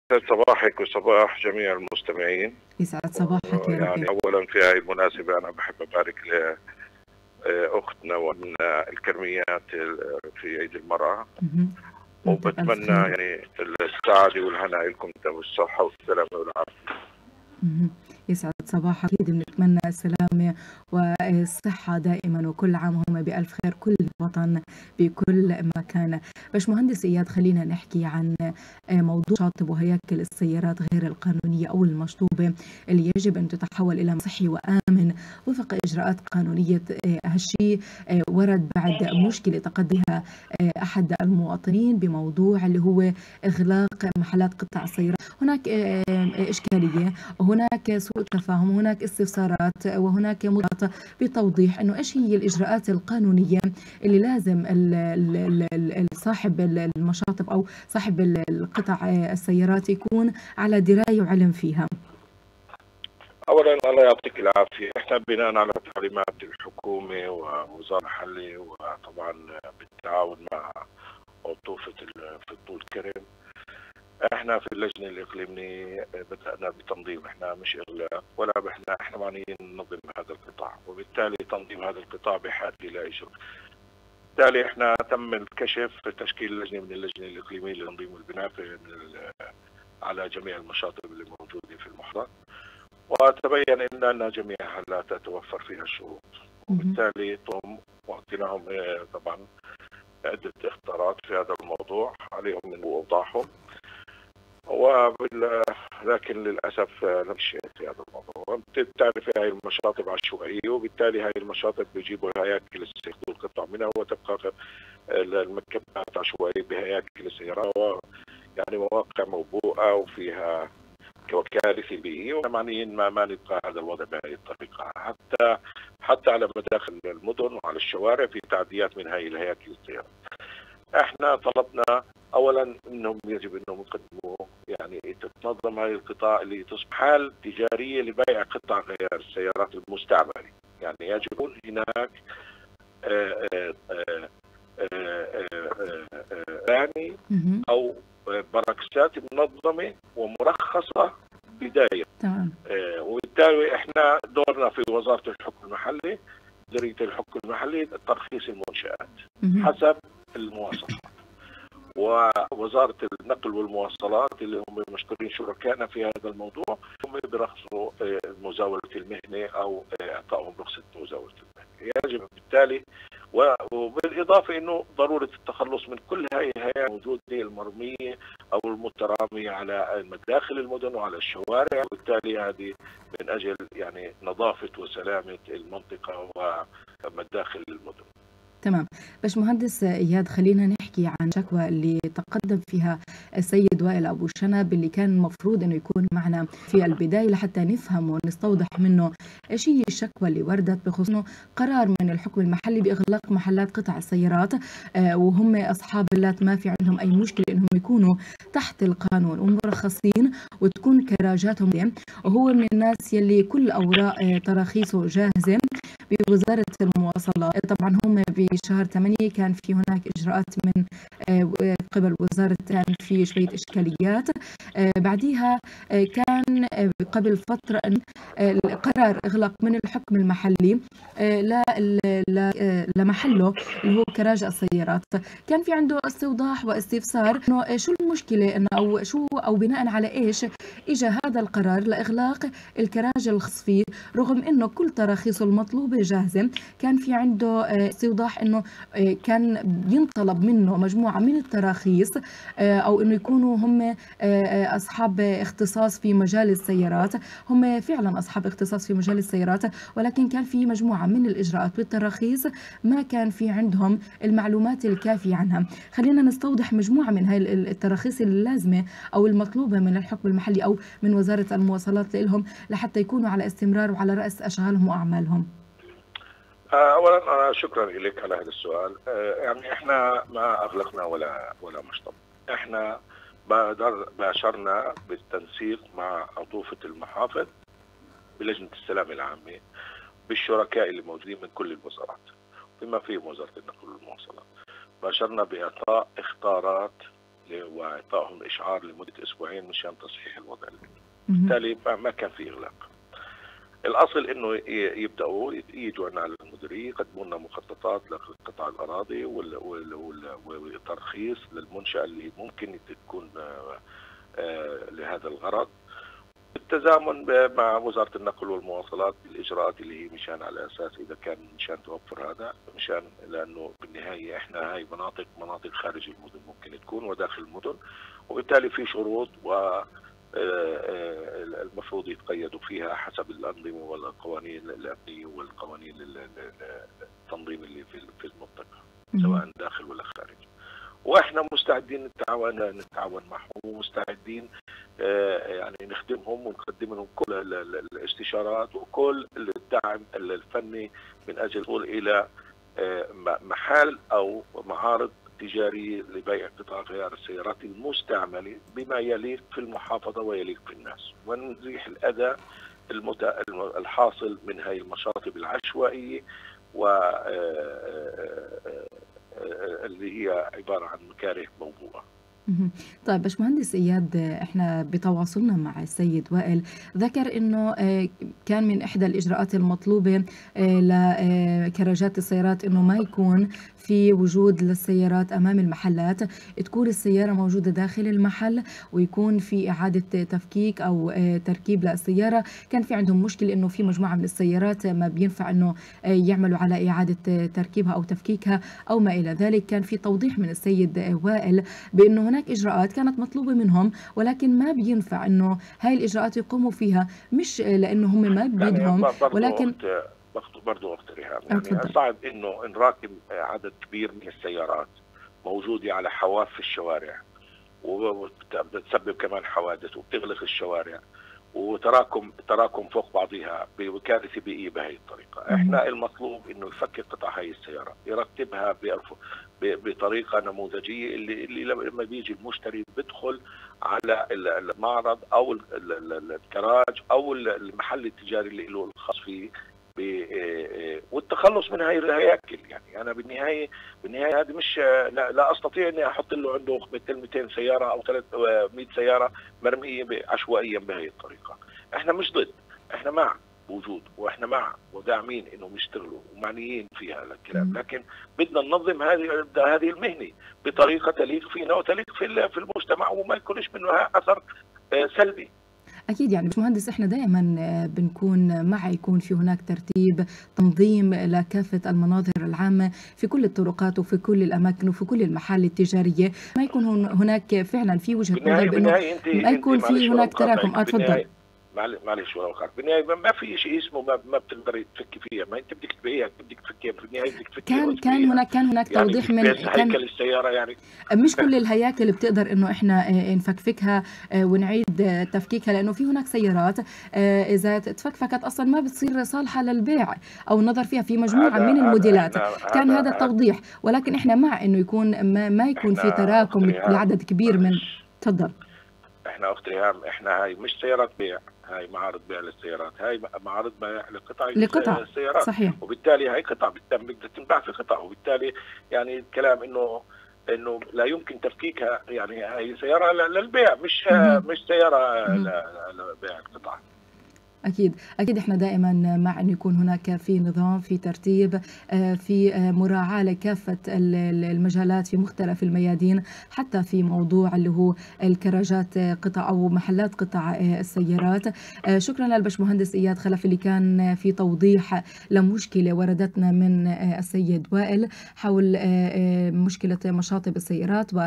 يسعد صباحك وصباح جميع المستمعين. يسعد صباحك يا يعني ربي. أولا في هذه المناسبة أنا بحب أبارك لأختنا ومن الكرميات في عيد المرأة، مهم. وانت بألف وبتمنى خير. يعني السعادة والهناء لكم والصحة والسلامة والعافية. مهم. يسعد صباحك. أكيد بنتمنى السلامة والصحة دائما، وكل عام وهم بألف خير، كل وطن بكل مكان. باش مهندس إياد، خلينا نحكي عن موضوع شاطب وهياكل السيارات غير القانونية أو المشطوبة اللي يجب أن تتحول إلى صحي وآمن وفق إجراءات قانونية. هالشيء ورد بعد مشكلة تقدمها أحد المواطنين بموضوع اللي هو إغلاق محلات قطع السيارات. هناك إشكالية، وهناك سوء تفاهم، وهناك استفسارات، وهناك مضاعفة بتوضيح أنه إيش هي الإجراءات القانونية اللي لازم صاحب المشاطب أو صاحب القطع السيارات يكون على دراية وعلم فيها. أولا الله يعطيك العافية. إحنا بناء على تعليمات الحكومة ووزارة المحلي وطبعا بالتعاون مع عطوفة فضول كرم، احنا في اللجنه الاقليميه بدانا بتنظيم. احنا مش اغلاق ولا احنا معنيين ننظم هذا القطاع، وبالتالي تنظيم هذا القطاع بحاجه الى اجراء. بالتالي احنا تم الكشف تشكيل لجنه من اللجنه الاقليميه لتنظيم البناء على جميع المشاطئ اللي موجوده في المحافظه، وتبين ان جميعها لا تتوفر فيها الشروط، وبالتالي واعطيناهم طبعا عده اختيارات في هذا الموضوع عليهم من اوضاحهم، لكن للاسف لم يشيء في هذا الموضوع. تعرف هاي المشاطب عشوائيه، وبالتالي هاي المشاطب بيجيبوا هياكل السيارات القطع منها، وتبقى المركبات عشوائيه بهياكل السيارات، يعني مواقع موبوءه وفيها كوارث بيئيه، ومعنيين ما نبقى هذا الوضع بهذه الطريقه. حتى على مداخل المدن وعلى الشوارع في تعديات من هاي الهياكل السيارات. احنا طلبنا اولا انهم يجب انهم يقدموا يعني تتنظم هذه القطاع اللي تصبح حال تجاريه لبيع قطع غيار السيارات المستعمله، يعني يجب هناك ثاني او بركسات منظمه ومرخصه بدايه. تمام. وبالتالي احنا دورنا في وزاره الحكم المحلي، مديريه الحكم المحلي، ترخيص المنشآت حسب المواصفات، ووزارة النقل والمواصلات اللي هم مشكورين شركائنا في هذا الموضوع هم بيرخصوا مزاولة المهنة أو إعطائهم رخصة مزاولة المهنة. يجب بالتالي وبالإضافة أنه ضرورة التخلص من كل هاي الهيئات الموجودة المرمية أو المترامية على مداخل المدن وعلى الشوارع، وبالتالي هذه من أجل يعني نظافة وسلامة المنطقة ومداخل المدن. تمام. باش مهندس إياد، خلينا نحكي عن شكوى اللي تقدم فيها السيد وائل أبو شنب، اللي كان المفروض أنه يكون معنا في البداية لحتى نفهم ونستوضح منه إيش هي الشكوى اللي وردت بخصوص قرار من الحكم المحلي بإغلاق محلات قطع السيارات، وهم أصحاب اللات ما في عندهم أي مشكلة أنهم يكونوا تحت القانون ومرخصين وتكون كراجاتهم، وهو من الناس يلي كل أوراق تراخيصه جاهزة بوزارة المواصلات. طبعا هم بشهر 8 كان في هناك إجراءات من قبل وزارة، كان في شوية إشكاليات. بعديها كان قبل فترة قرار إغلاق من الحكم المحلي لمحله اللي هو كراج السيارات. كان في عنده استوضاح واستفسار إنه شو المشكلة، إنه أو شو أو بناء على إيش إجا هذا القرار لإغلاق الكراج الخاص فيه، رغم إنه كل تراخيصه المطلوبة جاهزة. كان في عنده استوضاح إنه كان ينطلب منه مجموعة من التراخيص، أو إنه يكونوا هم أصحاب اختصاص في مجال السيارات. هم فعلا أصحاب اختصاص في مجال السيارات، ولكن كان في مجموعة من الإجراءات والتراخيص ما كان في عندهم المعلومات الكافية عنها. خلينا نستوضح مجموعة من هاي التراخيص اللازمة أو المطلوبة من الحكم المحلي أو من وزارة المواصلات لهم لحتى يكونوا على استمرار وعلى رأس أشغالهم وأعمالهم. اولا انا شكرا لك على هذا السؤال. يعني احنا ما اغلقنا ولا مشطب. احنا باشرنا بالتنسيق مع عطوفة المحافظ بلجنة السلامة العامة بالشركاء اللي موجودين من كل الوزارات بما فيهم وزارة النقل والمواصلات. باشرنا بإعطاء اختارات وإعطائهم إشعار لمدة أسبوعين مشان تصحيح الوضع. مهم. بالتالي ما كان في إغلاق. الأصل إنه يبدأوا يجوا عنا على المديرية يقدموا لنا مخططات لقطاع الأراضي والترخيص للمنشأة اللي ممكن تكون لهذا الغرض، بالتزامن مع وزارة النقل والمواصلات بالإجراءات اللي هي مشان على أساس إذا كان مشان توفر هذا، مشان لأنه بالنهاية إحنا هاي مناطق خارج المدن ممكن تكون وداخل المدن، وبالتالي في شروط و المفروض يتقيدوا فيها حسب الأنظمة والقوانين الأمنية والقوانين التنظيم اللي في المنطقة سواء داخل ولا خارج. واحنا مستعدين نتعاون معهم ومستعدين يعني نخدمهم ونقدم لهم كل الاستشارات وكل الدعم الفني من اجل الوصول الى محل او معارض تجاريه لبيع قطع غيار السيارات المستعمله بما يليق في المحافظه ويليق في الناس، ونزيح الاذى الحاصل من هذه المشاطب العشوائيه و اللي هي عبارة عن مكاره موضوعة. طيب باشمهندس إياد، احنا بتواصلنا مع السيد وائل ذكر انه كان من احدى الاجراءات المطلوبه لكراجات السيارات انه ما يكون في وجود للسيارات امام المحلات، تكون السياره موجوده داخل المحل ويكون في اعاده تفكيك او تركيب للسياره. كان في عندهم مشكله انه في مجموعه من السيارات ما بينفع انه يعملوا على اعاده تركيبها او تفكيكها او ما الى ذلك. كان في توضيح من السيد وائل بانه هناك اجراءات كانت مطلوبه منهم ولكن ما بينفع انه هاي الاجراءات يقوموا فيها، مش لانه هم ما بدهم ولكن برضو أخت ريهام، يعني صعب انه نراكم عدد كبير من السيارات موجوده على حواف في الشوارع وبتسبب كمان حوادث وبتغلق الشوارع وتراكم فوق بعضها بكارثه بيئيه بهي الطريقه. احنا المطلوب انه يفكك قطع هاي السيارات، يرتبها بطريقه نموذجيه اللي لما بيجي المشتري بيدخل على المعرض او الكراج او المحل التجاري اللي له الخاص فيه والتخلص من هاي الهياكل. يعني انا بالنهايه هذه مش لا استطيع اني احط له عنده مثل 200 سياره او 300 سياره مرميه عشوائيا بهي الطريقه. احنا مش ضد، احنا مع وجود واحنا مع وداعمين انهم يشتغلوا ومعنيين في هذا الكلام، لكن بدنا ننظم هذه المهنه بطريقه تليق فينا وتليق في المجتمع وما يكونش منها اثر سلبي. أكيد يعني باشمهندس إحنا دائما بنكون مع يكون في هناك ترتيب تنظيم لكافة المناظر العامة في كل الطرقات وفي كل الأماكن وفي كل المحال التجارية، ما يكون هناك فعلا في وجهة نظر بأنه ما يكون في هناك تراكم. تفضل. معلش ولو خاف بالنهايه ما في شيء اسمه ما بتقدري تفكي فيها، ما انت بدك تبيعها بدك تفكيها في النهايه بدك تفكيها. كان هناك توضيح من هيكل السياره، يعني مش كل الهياكل بتقدر انه احنا نفكفكها ونعيد تفكيكها، لانه في هناك سيارات اذا تفكفكت اصلا ما بتصير صالحه للبيع او النظر فيها في مجموعه من الموديلات. كان هذا التوضيح، ولكن احنا مع انه يكون ما يكون في تراكم لعدد كبير من. تفضل. احنا اخت ريهام، احنا هاي مش سيارات بيع، هاي معارض بيع للسيارات، هاي معارض بيع لقطع السيارات. صحيح. وبالتالي هاي قطع بدها تنباع في قطع، وبالتالي يعني الكلام انه لا يمكن تفكيكها، يعني هاي سياره للبيع مش سياره لبيع القطع. أكيد إحنا دائما مع أن يكون هناك في نظام، في ترتيب، في مراعاة لكافة المجالات في مختلف الميادين، حتى في موضوع اللي هو الكراجات قطع أو محلات قطع السيارات. شكرا للبشمهندس إياد خلف اللي كان في توضيح لمشكلة وردتنا من السيد وائل حول مشكلة مشاطب السيارات.